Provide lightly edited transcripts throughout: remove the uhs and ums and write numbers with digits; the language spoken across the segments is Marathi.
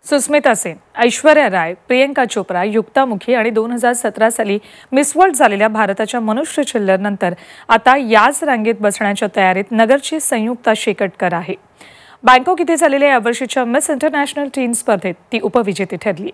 सुस्मिता सेन, ऐश्वर्या राय, प्रियंका चोप्रा, युक्ता मुखी आणि 2017 साली मिस वर्ल्ड झालेल्या भारताच्या मनुष्य छिल्लरनंतर आता याच रांगेत बसण्याच्या तयारीत नगरची संयुक्ता शेकटकर आहे. बँकॉक इथे झालेल्या यावर्षीच्या मिस इंटरनॅशनल टीन स्पर्धेत ती उपविजेती ठरली.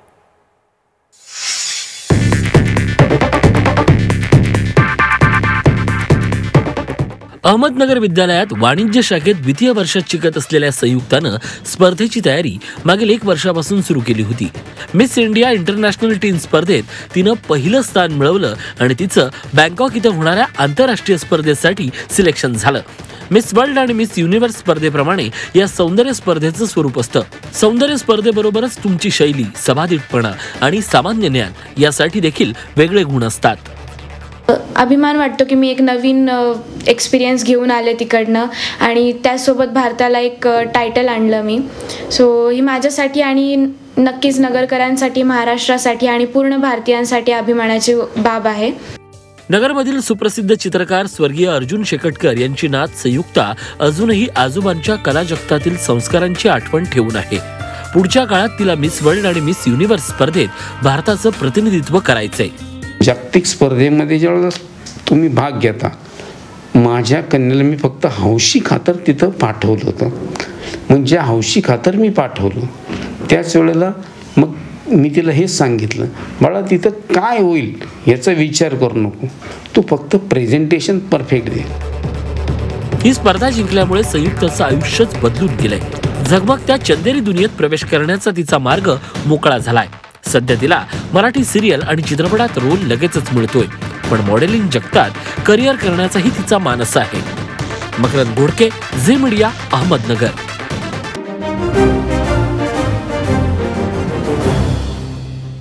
अहमदनगर विद्यालयात वाणिज्य शाखेत द्वितीय वर्षात शिकत असलेल्या संयुक्तानं स्पर्धेची तयारी मागील 1 वर्षापासून सुरू केली होती. मिस इंडिया इंटरनॅशनल टीन स्पर्धेत तिनं पहिलं स्थान मिळवलं आणि तिचं बँकॉक इथं होणाऱ्या आंतरराष्ट्रीय स्पर्धेसाठी सिलेक्शन झालं. मिस वर्ल्ड आणि मिस युनिव्हर्स स्पर्धेप्रमाणे या सौंदर्य स्पर्धेचं स्वरूप असतं. सौंदर्य स्पर्धेबरोबरच तुमची शैली, सभादिटपणा आणि सामान्य ज्ञान यासाठी देखील वेगळे गुण असतात. अभिमान वाटतो की मी एक नवीन एक्सपिरियन्स घेऊन आले तिकडनं आणि त्यासोबत भारताला एक टायटल आणलं मी. सो ही माझ्यासाठी आणि नक्कीच नगरकरांसाठी, महाराष्ट्रासाठी आणि पूर्ण भारतीयांसाठी अभिमानाची बाब आहे. नगरमधील सुप्रसिद्ध चित्रकार स्वर्गीय अर्जुन शेकटकर यांची नात संयुक्ता अजूनही आजोबांच्या कला जगतातील संस्कारांची आठवण ठेवून आहे. पुढच्या काळात तिला मिस वर्ल्ड आणि मिस युनिव्हर्स स्पर्धेत भारताचं प्रतिनिधित्व करायचंय. जागतिक स्पर्धेमध्ये ज्यावेळेस तुम्ही भाग घेता, माझ्या कन्याला मी फक्त हौशी खातर तिथं पाठवलं होतं. मग ज्या हौशी खातर मी पाठवलं त्याच वेळेला मग मी तिला हेच सांगितलं, बाळा तिथं काय होईल याचा विचार करू नको, तू फक्त प्रेझेंटेशन परफेक्ट दे. ही स्पर्धा जिंकल्यामुळे संयुक्ताचं आयुष्यच बदलून गेलंय. झगमगत्या चंदेरी दुनियेत प्रवेश करण्याचा तिचा मार्ग मोकळा झालाय. सध्या तिला मराठी सिरियल आणि चित्रपटात रोल लगेचच मिळतोय, पण मॉडेलिंग जगतात करिअर करण्याचाही तिचा मानस आहे. मकरंद घोडके, झी मीडिया, अहमदनगर.